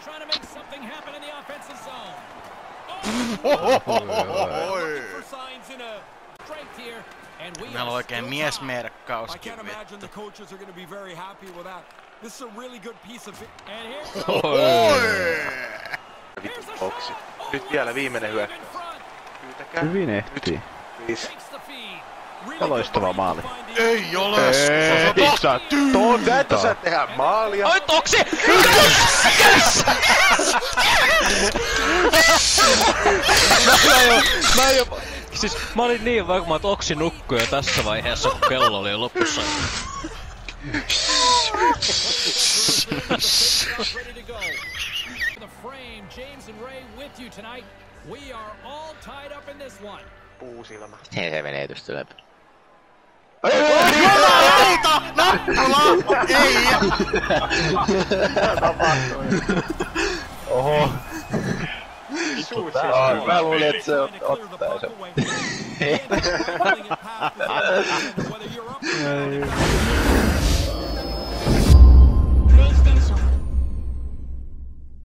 trying to make something happen in the offensive zone. Meillä on oikein miesmerkkauskin. I can't imagine the coaches are going to be very happy with that. This is a really good piece of it. Boksi. Nyt vielä viimeinen hyökkäys. Pyytäkää. Hyvin ehtii. Ja loistava maali. Ei ole! Sä et osaa tehdä maalia. Oi toksi! Mä olin niin varma, että Oksi nukkui jo tässä vaiheessa, kun kello oli jo lopussa. Puusilmä. Se menee tosta läpi. Jumalauta! Nappula! Ei! Oho. Mä luulin, että se ottaa sen.